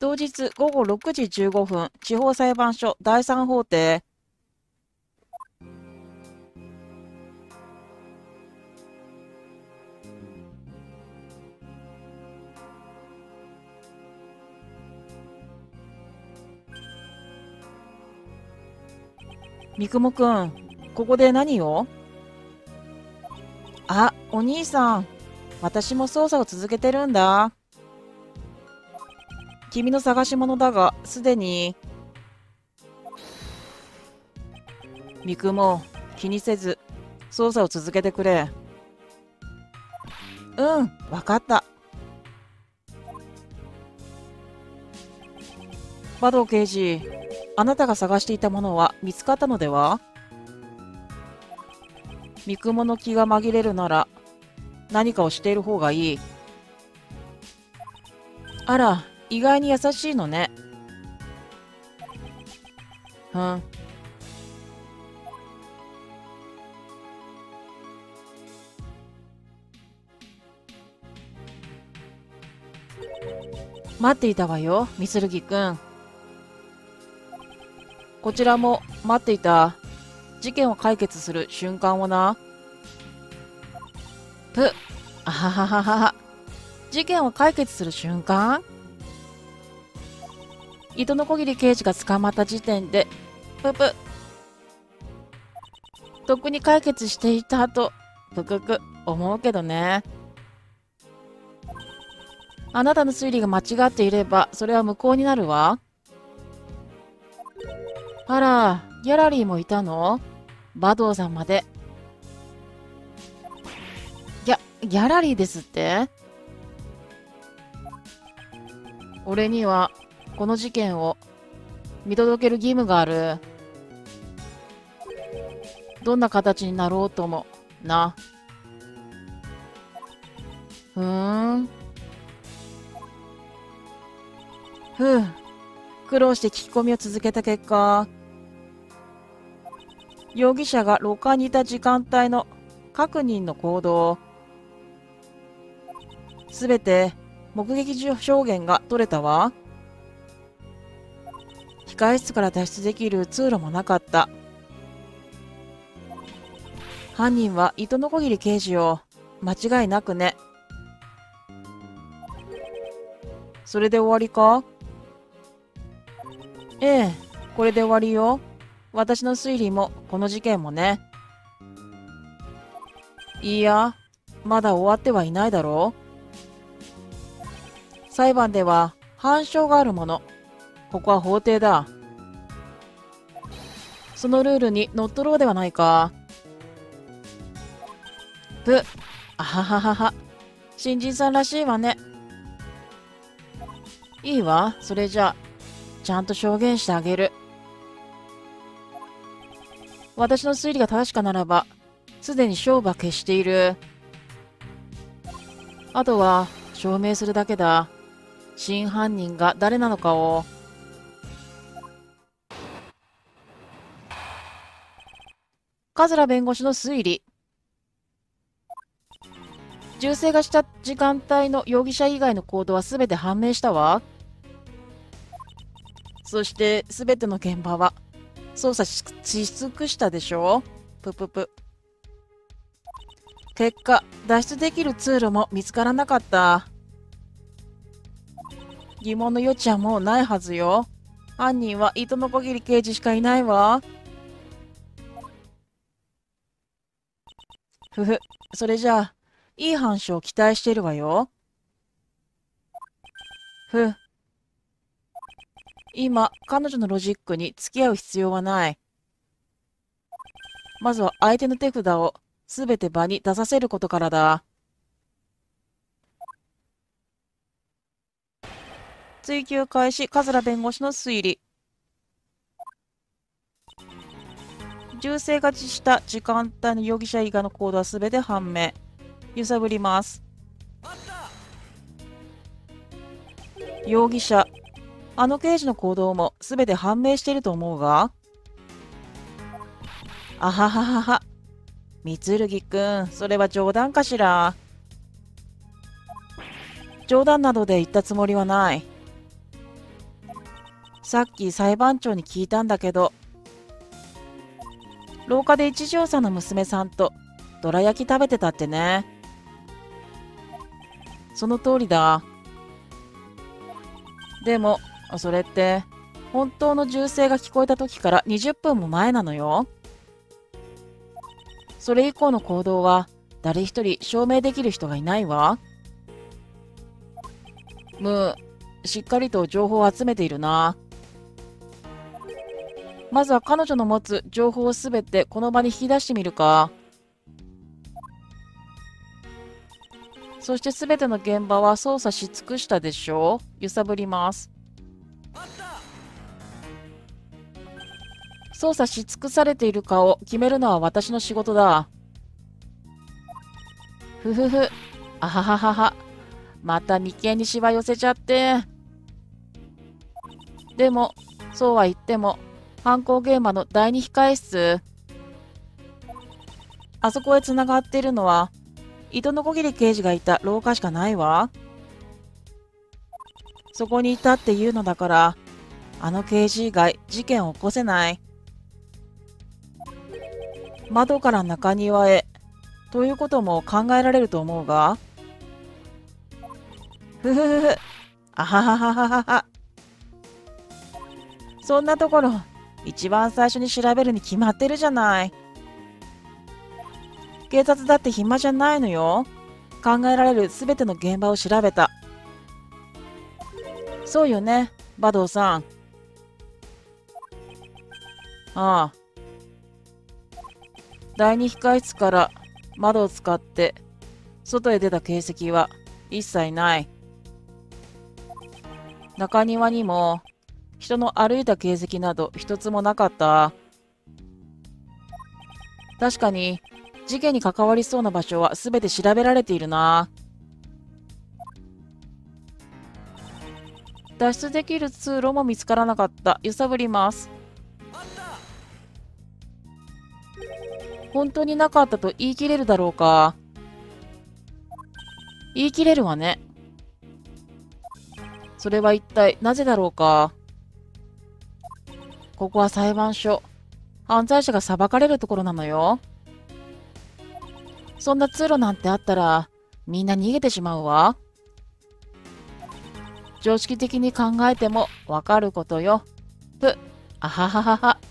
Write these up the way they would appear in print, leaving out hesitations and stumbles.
同日午後6時15分、地方裁判所第3法廷。三雲くん、ここで何を？あ、お兄さん。私も捜査を続けてるんだ。君の探し物だが、すでに。三雲、気にせず、捜査を続けてくれ。うん、わかった。馬道刑事、あなたが探していたものは見つかったのでは？三雲の気が紛れるなら、何かをしている方がいい。あら、意外に優しいのね。うん。待っていたわよ、ミスルギくん。こちらも待っていた。事件を解決する瞬間をな。ぷ、あはははは。事件を解決する瞬間？糸のこぎり刑事が捕まった時点で、ぷぷ。とっくに解決していたと、ぷくく、思うけどね。あなたの推理が間違っていれば、それは無効になるわ。あら、ギャラリーもいたの？馬道さんまで。ギャラリーですって？俺には、この事件を見届ける義務がある。どんな形になろうとも、な。ふーん。ふう。苦労して聞き込みを続けた結果、容疑者がロッカーにいた時間帯の各人の行動、すべて目撃証言が取れたわ。控室から脱出できる通路もなかった。犯人は糸のこぎり刑事よ。間違いなくね。それで終わりか？ええ、これで終わりよ。私の推理もこの事件もね。いや、まだ終わってはいないだろう。裁判では反証があるもの。ここは法廷だ。そのルールにのっとろうではないか。ぷ、あはははは。新人さんらしいわね。いいわ、それじゃあ、ちゃんと証言してあげる。私の推理が正しかならば、すでに勝負は決している。あとは、証明するだけだ。真犯人が誰なのかを。桂弁護士の推理。銃声がした時間帯の容疑者以外の行動は全て判明したわ。そして全ての現場は捜査し尽くしたでしょう。ぷぷぷ。結果、脱出できる通路も見つからなかった。疑問の余地はもうないはずよ。犯人は糸のこぎり刑事しかいないわ。ふふ、それじゃあ、いい反証を期待しているわよ。ふ、今、彼女のロジックに付き合う必要はない。まずは相手の手札をすべて場に出させることからだ。追及開始、桂弁護士の推理。銃声がちした時間帯の容疑者以外の行動はすべて判明。揺さぶります。容疑者、あの刑事の行動もすべて判明していると思うが。あはははは。三剣くん、それは冗談かしら。冗談などで言ったつもりはない。 さっき裁判長に聞いたんだけど、廊下で一条さんの娘さんとどら焼き食べてたってね。その通りだ。でも、それって、本当の銃声が聞こえた時から20分も前なのよ。それ以降の行動は誰一人証明できる人がいないわ。しっかりと情報を集めているな。まずは彼女の持つ情報をすべてこの場に引き出してみるか。そしてすべての現場は捜査し尽くしたでしょう。揺さぶります。捜査し尽くされているかを決めるのは私の仕事だ。ふふふ。あはははは。また眉間にしわ寄せちゃって。でも、そうは言っても、犯行現場の第二控室。あそこへつながっているのは、糸の小切刑事がいた廊下しかないわ。そこにいたっていうのだから、あの刑事以外事件を起こせない。窓から中庭へ、ということも考えられると思うが。ふふふふ。あはははははは。そんなところ、一番最初に調べるに決まってるじゃない。警察だって暇じゃないのよ。考えられるすべての現場を調べた。そうよね、馬道さん。ああ。第二控室から窓を使って外へ出た形跡は一切ない。中庭にも人の歩いた形跡など一つもなかった。確かに事件に関わりそうな場所はすべて調べられているな。脱出できる通路も見つからなかった。揺さぶります。本当になかったと言い切れるだろうか。言い切れるわね。それは一体なぜだろうか。ここは裁判所。犯罪者が裁かれるところなのよ。そんな通路なんてあったらみんな逃げてしまうわ。常識的に考えてもわかることよ。あはははは。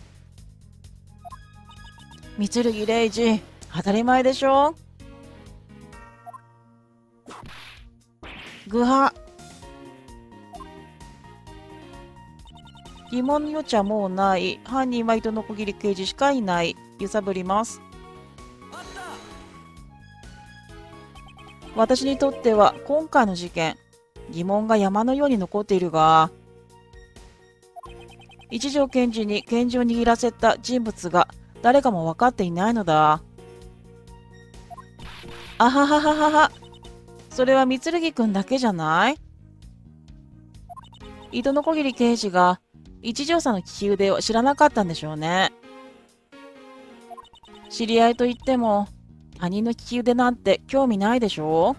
三剣礼二、当たり前でしょ。ぐは。疑問の余地はもうない。犯人は糸の小切刑事しかいない。揺さぶります。私にとっては今回の事件、疑問が山のように残っているが、一条検事に拳銃を握らせた人物が誰かも分かっていないのだ。あははははは。それは三剣くんだけじゃない？糸の小切刑事が一条さんの利き腕を知らなかったんでしょうね。知り合いといっても他人の利き腕なんて興味ないでしょ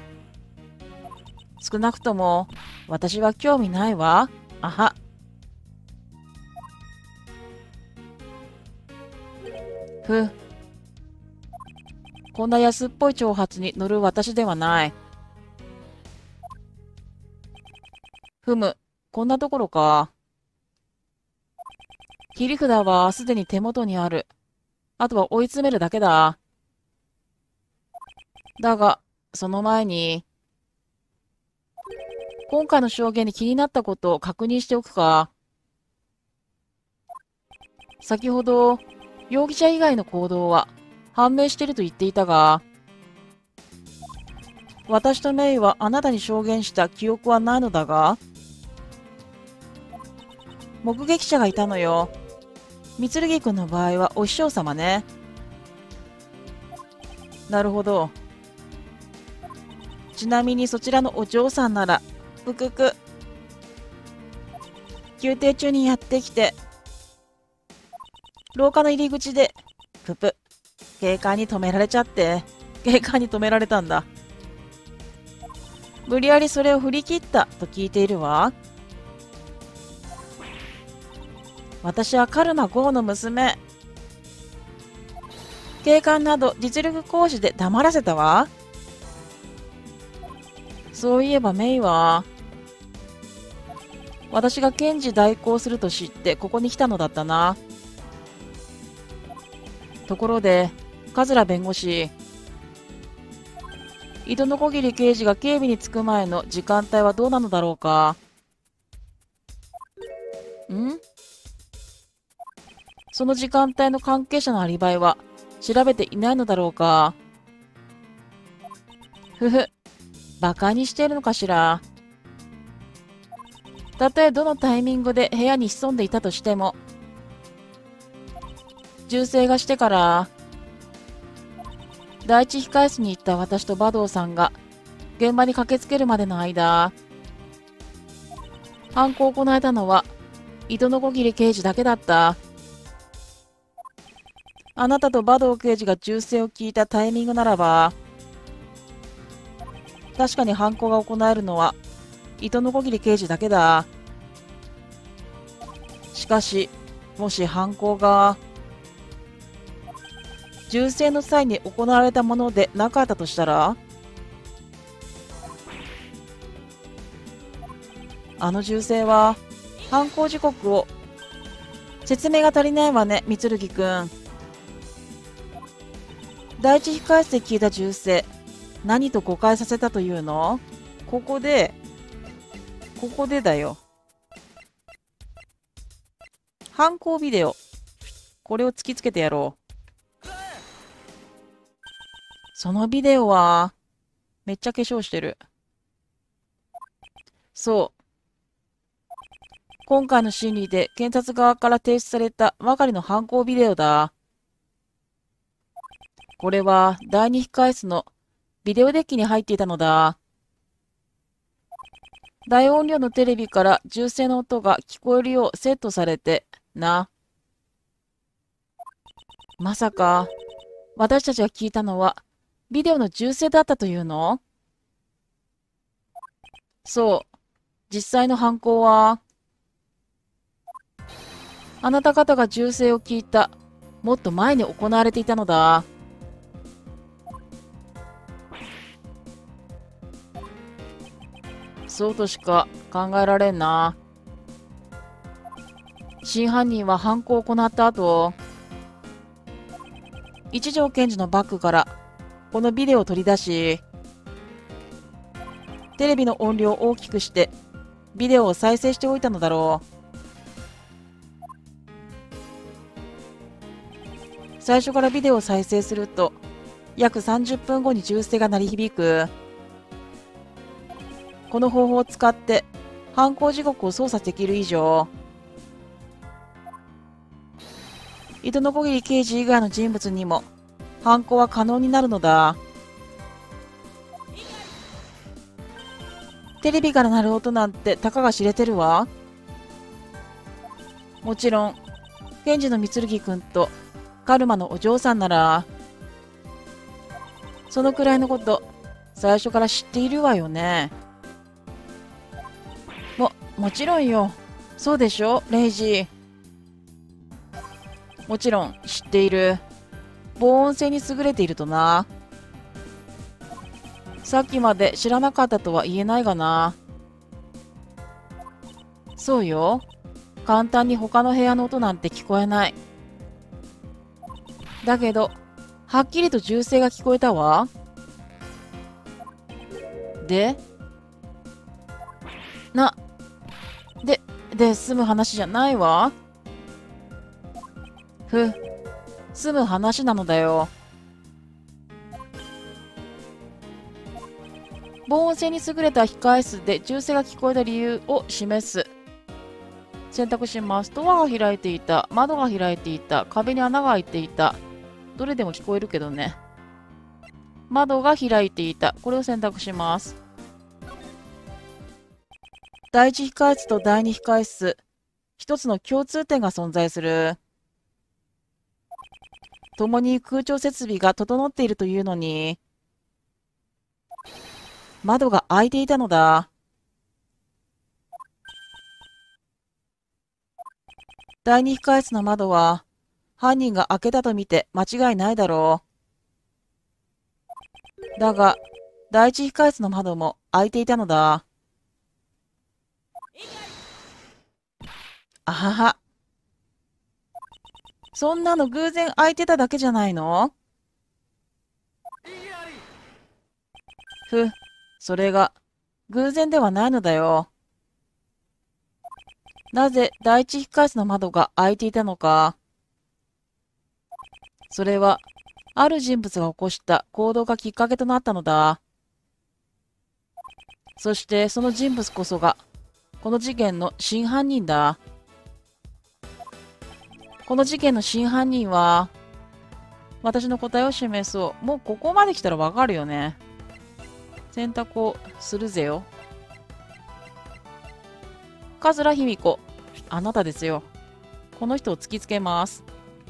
う。少なくとも私は興味ないわ。あは。こんな安っぽい挑発に乗る私ではない。こんなところか。切り札はすでに手元にある。あとは追い詰めるだけだ。だが、その前に、今回の証言に気になったことを確認しておくか。先ほど、容疑者以外の行動は判明していると言っていたが、私とメイはあなたに証言した記憶はないのだが、目撃者がいたのよ。三剣君の場合はお師匠様ね。なるほど。ちなみにそちらのお嬢さんなら、宮廷中にやってきて、廊下の入り口で、警官に止められちゃって、警官に止められたんだ。無理やりそれを振り切ったと聞いているわ。 私はカルマゴーの娘。警官など実力行使で黙らせたわ。そういえばメイは、私が検事代行すると知ってここに来たのだったな。ところで、桂弁護士、井戸の小桐刑事が警備に着く前の時間帯はどうなのだろうか。その時間帯の関係者のアリバイは調べていないのだろうか。ふふ、馬鹿にしているのかしら。たとえどのタイミングで部屋に潜んでいたとしても、銃声がしてから第一控室に行った私と馬道さんが現場に駆けつけるまでの間、犯行を行えたのは井戸の小桐刑事だけだった。あなたと馬道刑事が銃声を聞いたタイミングならば、確かに犯行が行えるのは井戸の小桐刑事だけだ。しかし、もし犯行が銃声の際に行われたものでなかったとしたら、あの銃声は犯行時刻を、説明が足りないわね、三剣くん。第一控室で聞いた銃声、何と誤解させたというの？ここでだよ。犯行ビデオ。これを突きつけてやろう。そのビデオは、めっちゃ化粧してる。そう。今回の審理で検察側から提出されたばかりの犯行ビデオだ。これは第二控室のビデオデッキに入っていたのだ。大音量のテレビから銃声の音が聞こえるようセットされてな。まさか私たちが聞いたのはビデオの銃声だったというの？そう。実際の犯行は、あなた方が銃声を聞いたもっと前に行われていたのだ。そうとしか考えられんな。真犯人は犯行を行った後、一条検事のバッグからこのビデオを取り出し、テレビの音量を大きくしてビデオを再生しておいたのだろう。最初からビデオを再生すると約30分後に銃声が鳴り響く。この方法を使って犯行時刻を操作できる以上、井戸の小桐刑事以外の人物にも犯行は可能になるのだ。テレビから鳴る音なんてたかが知れてるわ。もちろん検事の三剣くんとカルマのお嬢さんならそのくらいのこと最初から知っているわよね。もちろんよ。そうでしょ、レイジ。もちろん知っている。防音性に優れているとな。さっきまで知らなかったとは言えないがな。そうよ。簡単に他の部屋の音なんて聞こえない。だけど、はっきりと銃声が聞こえたわ。で済む話じゃないわ。済む話なのだよ。防音性に優れた控え室で銃声が聞こえた理由を示す。選択します。ドアが開いていた。窓が開いていた。壁に穴が開いていた。どれでも聞こえるけどね。窓が開いていた。これを選択します。第一控室と第二控室、一つの共通点が存在する。共に空調設備が整っているというのに、窓が開いていたのだ。 第二控室の窓は、犯人が開けたとみて間違いないだろう。だが、第一控室の窓も開いていたのだ。あはは。そんなの偶然開いてただけじゃないの？それが偶然ではないのだよ。なぜ第一控室の窓が開いていたのか。それは、ある人物が起こした行動がきっかけとなったのだ。そしてその人物こそが、この事件の真犯人だ。この事件の真犯人は、私の答えを示そう。もうここまで来たらわかるよね。選択をするぜよ。桂卑弥子、あなたですよ。この人を突きつけます。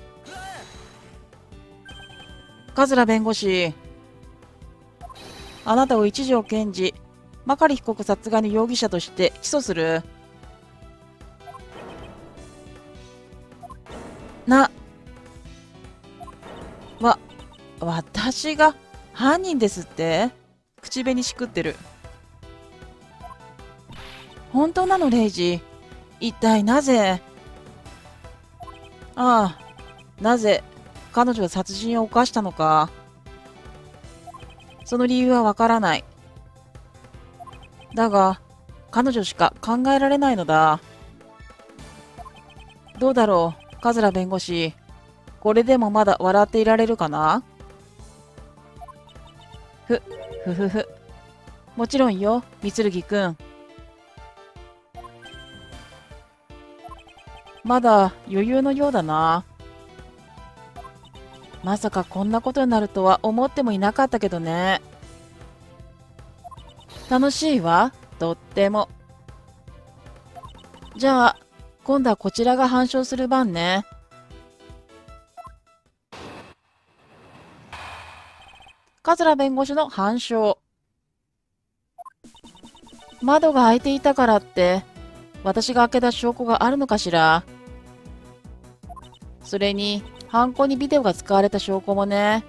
桂弁護士、あなたを一条検事、マカリ被告殺害の容疑者として起訴する。私が犯人ですって？口紅しくってる。本当なの、レイジ。一体なぜ？ああ、なぜ彼女が殺人を犯したのか。その理由はわからない。だが、彼女しか考えられないのだ。どうだろう、桂弁護士。これでもまだ笑っていられるかな？ふふふ。もちろんよ、三剣くん。まだ余裕のようだな。まさかこんなことになるとは思ってもいなかったけどね。楽しいわ、とっても。じゃあ、今度はこちらが反証する番ね。桂弁護士の反証。窓が開いていたからって、私が開けた証拠があるのかしら。それに、犯行にビデオが使われた証拠もね。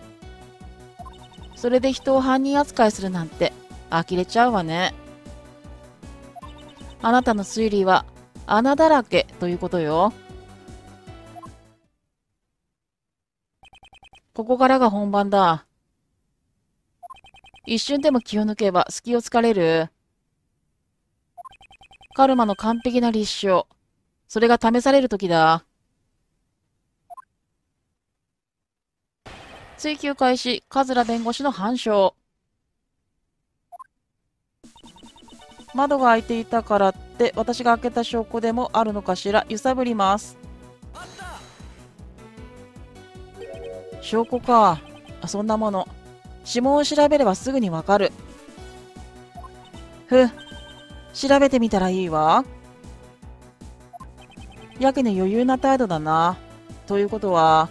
それで人を犯人扱いするなんて、呆れちゃうわね。あなたの推理は穴だらけということよ。ここからが本番だ。一瞬でも気を抜けば隙を突かれる。カルマの完璧な立証。それが試される時だ。追及開始、桂弁護士の反証。窓が開いていたからって私が開けた証拠でもあるのかしら。揺さぶります。証拠か。そんなもの。指紋を調べればすぐにわかる。調べてみたらいいわ。やけに余裕な態度だな。ということは、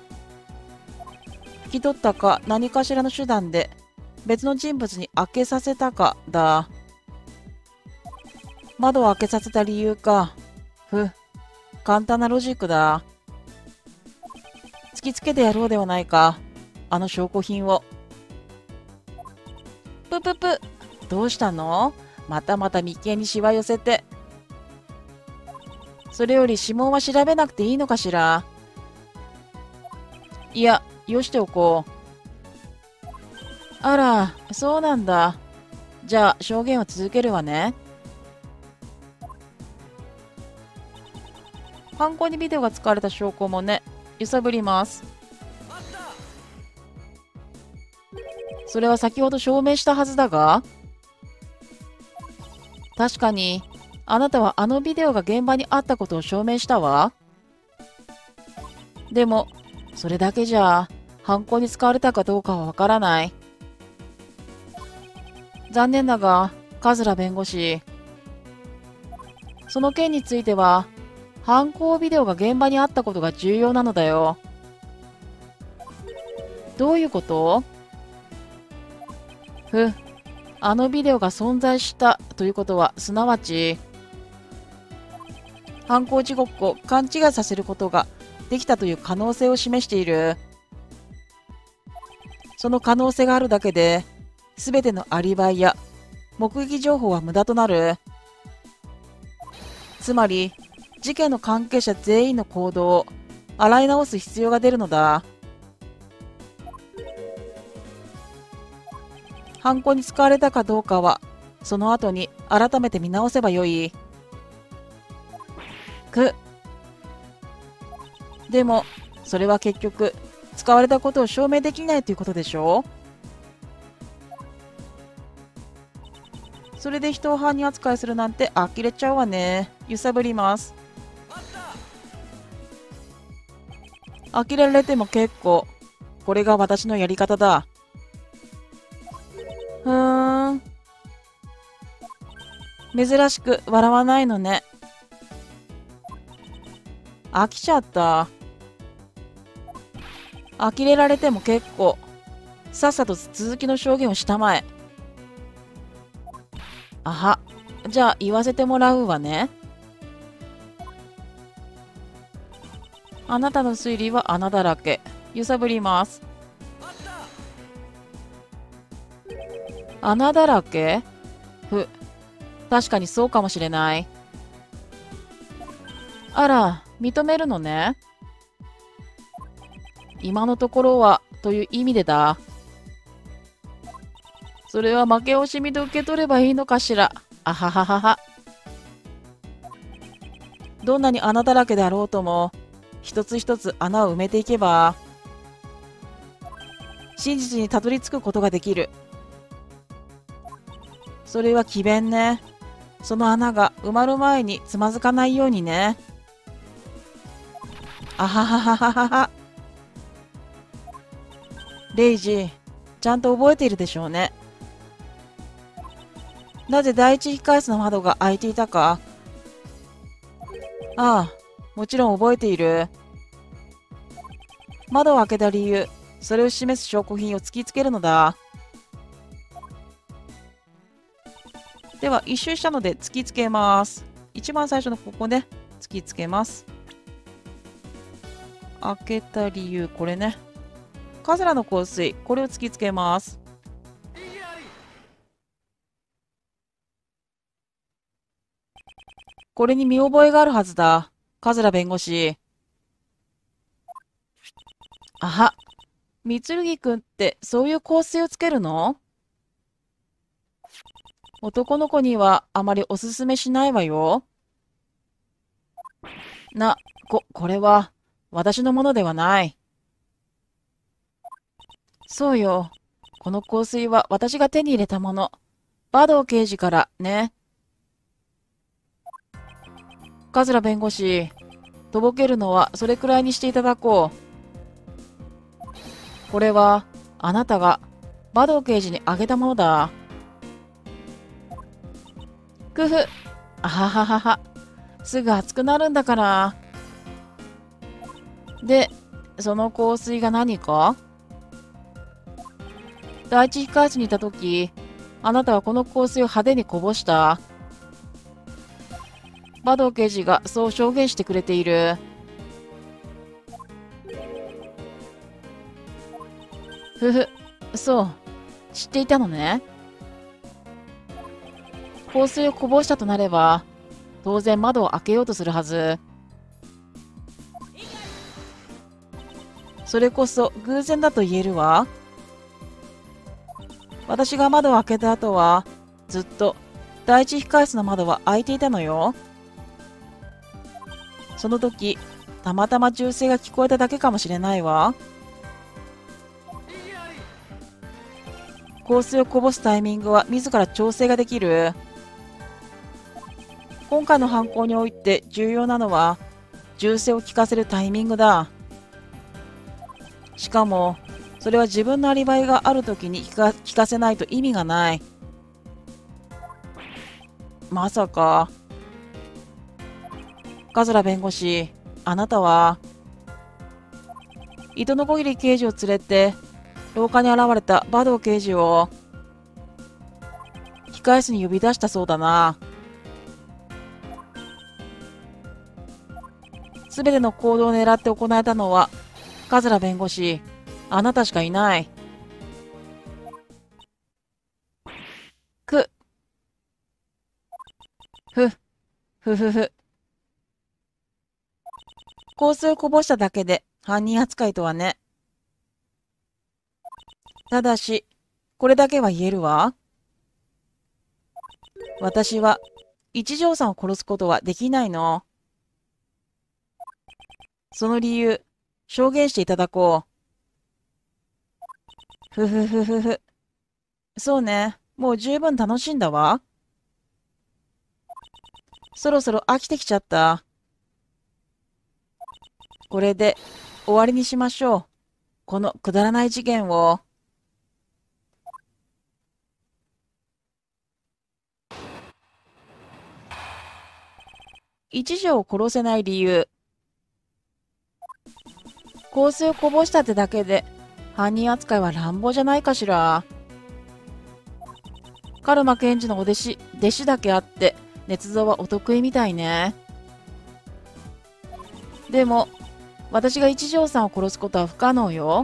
引き取ったか何かしらの手段で別の人物に開けさせたかだ。窓を開けさせた理由か。簡単なロジックだ。突きつけてやろうではないか。あの証拠品を。どうしたの？また眉間にしわ寄せて。それより指紋は調べなくていいのかしら。いや、よしておこう。あら、そうなんだ。じゃあ、証言を続けるわね。犯行にビデオが使われた証拠もね、揺さぶります。それは先ほど証明したはずだが、確かに、あなたはあのビデオが現場にあったことを証明したわ。でも、それだけじゃ、犯行に使われたかどうかはわからない。残念だが、桂弁護士。その件については、犯行ビデオが現場にあったことが重要なのだよ。どういうこと？あのビデオが存在したということは、すなわち、 犯行時刻を勘違いさせることができたという可能性を示している。その可能性があるだけで、すべてのアリバイや目撃情報は無駄となる。つまり、事件の関係者全員の行動を洗い直す必要が出るのだ。犯行に使われたかどうかは、その後に改めて見直せばよい。でも、それは結局、使われたことを証明できないということでしょう。それで人を犯人扱いするなんて呆れちゃうわね。揺さぶります。呆れられても結構。これが私のやり方だ。珍しく笑わないのね。飽きちゃった。呆れられても結構。さっさと続きの証言をしたまえ。あは、じゃあ言わせてもらうわね。あなたの推理は穴だらけ。揺さぶります。穴だらけ？確かにそうかもしれない。あら、認めるのね。今のところはという意味でだ。それは負け惜しみで受け取ればいいのかしら。あはははは。どんなに穴だらけであろうとも、一つ一つ穴を埋めていけば、真実にたどり着くことができる。それは詭弁ね。その穴が埋まる前につまずかないようにね。あはははははは。レイジ、ちゃんと覚えているでしょうね。なぜ第一控室の窓が開いていたか。ああ、もちろん覚えている。窓を開けた理由、それを示す証拠品を突きつけるのだ。では、一周したので突きつけます。一番最初のここね、突きつけます。開けた理由、これね。カズラの香水、これを突きつけます。これに見覚えがあるはずだ。カズラ弁護士。あは、三剣くんってそういう香水をつけるの？男の子にはあまりおすすめしないわよ。これは私のものではない。そうよ。この香水は私が手に入れたもの。バドー刑事からね。カズラ弁護士、とぼけるのはそれくらいにしていただこう。これはあなたがバドー刑事にあげたものだ。くふ。あはははは。すぐ熱くなるんだから。で、その香水が何か？第一控室にいたとき、あなたはこの香水を派手にこぼした。バドー刑事がそう証言してくれている。そう、知っていたのね。香水をこぼしたとなれば、当然窓を開けようとするはず。それこそ偶然だと言えるわ。私が窓を開けた後は、ずっと第一控室の窓は開いていたのよ。その時、たまたま銃声が聞こえただけかもしれないわ。香水をこぼすタイミングは自ら調整ができる。今回の犯行において重要なのは、銃声を聞かせるタイミングだ。しかも、それは自分のアリバイがある時に聞かせないと意味がない。まさか。カズラ弁護士、あなたは、糸のこぎり刑事を連れて、廊下に現れたバドー刑事を、控室に呼び出したそうだな。 すべての行動を狙って行えたのは、桂弁護士、あなたしかいない。く、ふ、ふふふ。香水をこぼしただけで犯人扱いとはね。ただし、これだけは言えるわ。私は一条さんを殺すことはできないの。その理由、証言していただこう。ふふふふふ。そうね。もう十分楽しんだわ。そろそろ飽きてきちゃった。これで終わりにしましょう。このくだらない事件を。一条を殺せない理由。香水をこぼしたってだけで犯人扱いは乱暴じゃないかしら。カルマ検事の弟子だけあって捏造はお得意みたいね。でも私が一条さんを殺すことは不可能よ。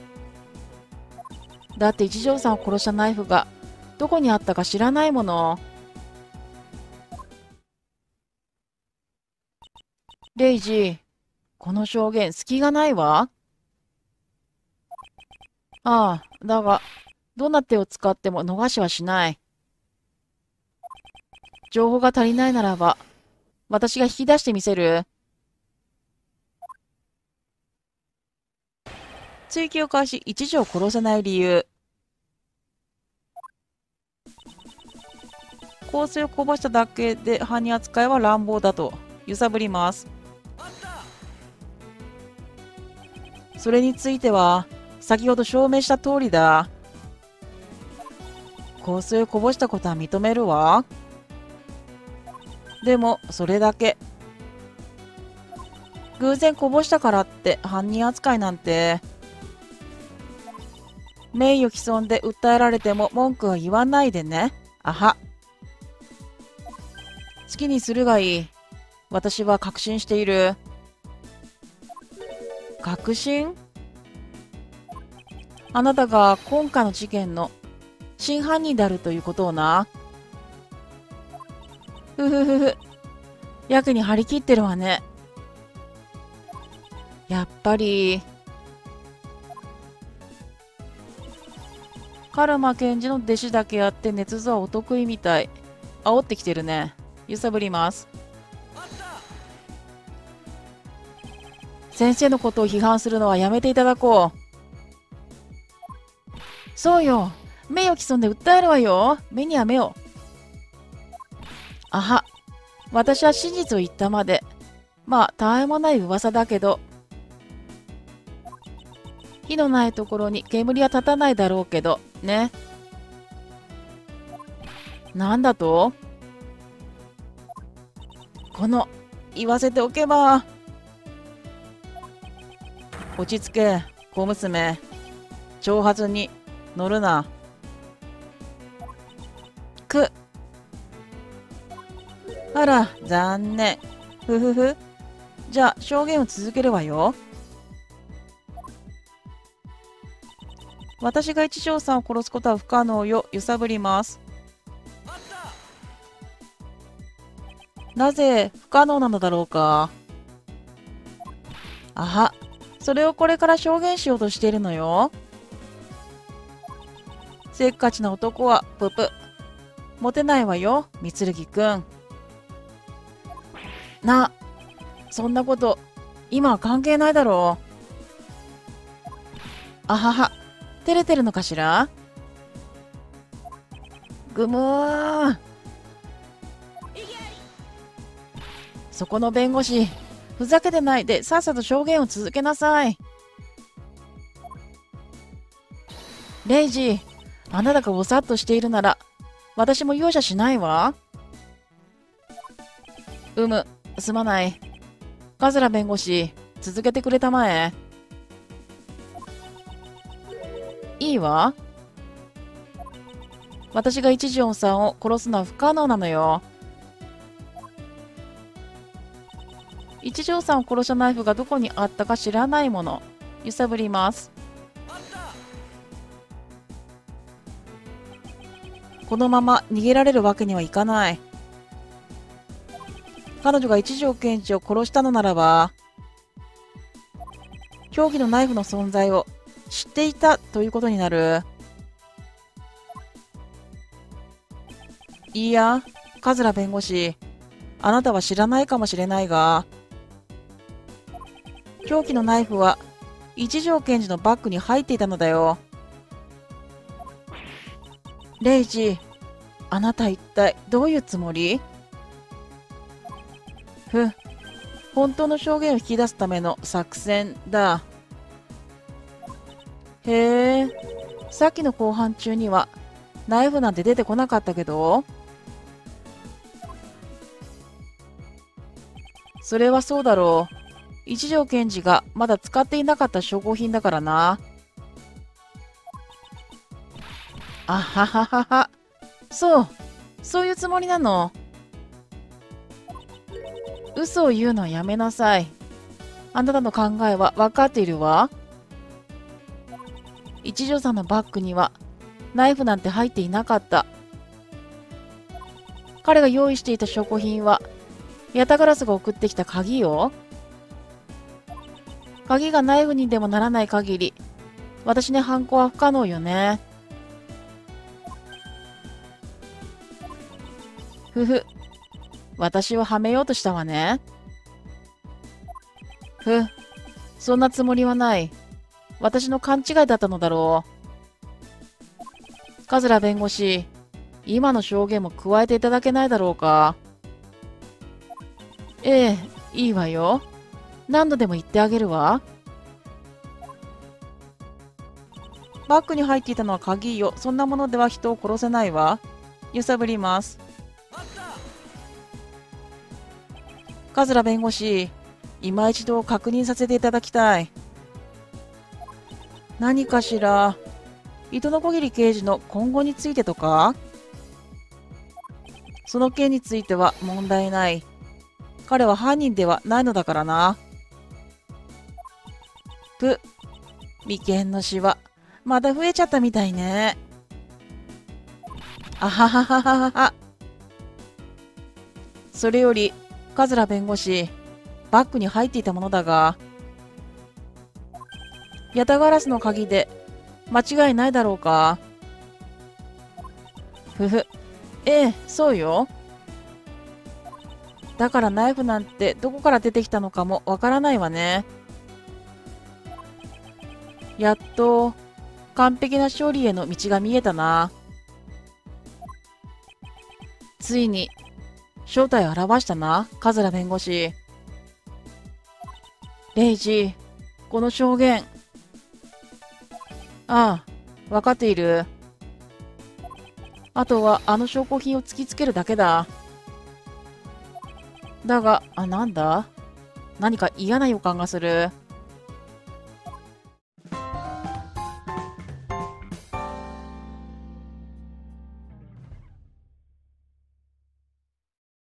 だって一条さんを殺したナイフがどこにあったか知らないもの。レイジ、この証言隙がないわ。ああ、だがどんな手を使っても逃しはしない。情報が足りないならば私が引き出してみせる。追及開始。一条を殺せない理由。香水をこぼしただけで犯人扱いは乱暴だと揺さぶります。それについては先ほど証明した通りだ。香水をこぼしたことは認めるわ。でもそれだけ。偶然こぼしたからって犯人扱いなんて。名誉毀損で訴えられても文句は言わないでね。あは。好きにするがいい。私は確信している。確信？あなたが今回の事件の真犯人であるということをな。ふふふふ。やけに張り切ってるわね。やっぱり。カルマ検事の弟子だけあって捏造はお得意みたい。煽ってきてるね。揺さぶります。先生のことを批判するのはやめていただこう。そうよ。名誉毀損で訴えるわよ。目には目を。あは。私は真実を言ったまで。まあ、たわいもない噂だけど。火のないところに煙は立たないだろうけど、ね。なんだと？この、言わせておけば。落ち着け、小娘。挑発に乗るな。く。あら、残念。ふふふ。じゃあ、証言を続けるわよ。私が一条さんを殺すことは不可能よ。揺さぶります。なぜ不可能なのだろうか。あは、それをこれから証言しようとしているのよ。せっかちな男はププ。モテないわよ、みつるぎくん。な、そんなこと、今は関係ないだろう。あはは、照れてるのかしら？ぐむー。そこの弁護士、ふざけてないでさっさと証言を続けなさい。レイジ、あなたがぼさっとしているなら、私も容赦しないわ。すまない。カズラ弁護士、続けてくれたまえ。いいわ。私が一条さんを殺すのは不可能なのよ。 一条さんを殺したナイフがどこにあったか知らないもの。揺さぶります。このまま逃げられるわけにはいかない。彼女が一条検事を殺したのならば、凶器のナイフの存在を知っていたということになる。いいや、桂弁護士、あなたは知らないかもしれないが、凶器のナイフは一条検事のバッグに入っていたのだよ。レイジ、あなた一体どういうつもり？本当の証言を引き出すための作戦だ。へえ、さっきの公判中にはナイフなんて出てこなかったけど。それはそうだろう。一条検事がまだ使っていなかった証拠品だからな。あはははは。そういうつもりなの。嘘を言うのはやめなさい。あなたの考えは分かっているわ。一条さんのバッグにはナイフなんて入っていなかった。彼が用意していた証拠品はヤタガラスが送ってきた鍵よ。鍵がナイフにでもならない限り、私に犯行は不可能よね。私をはめようとしたわね。そんなつもりはない。私の勘違いだったのだろう。桂弁護士、今の証言も加えていただけないだろうか。ええ、いいわよ。何度でも言ってあげるわ。バッグに入っていたのは鍵よ。そんなものでは人を殺せないわ。揺さぶります。桂弁護士、今一度確認させていただきたい。何かしら、糸の小桐刑事の今後についてとか？その件については問題ない。彼は犯人ではないのだからな。眉間のシワ、まだ増えちゃったみたいね。あはははははは。それより、桂弁護士、バッグに入っていたものだが、ヤタガラスの鍵で間違いないだろうか。ええ、そうよ。だからナイフなんてどこから出てきたのかもわからないわね。やっと完璧な勝利への道が見えたな。ついに正体を現したな、桂弁護士。レイジ、この証言。ああ、わかっている。あとはあの証拠品を突きつけるだけだ。だが、なんだ？何か嫌な予感がする。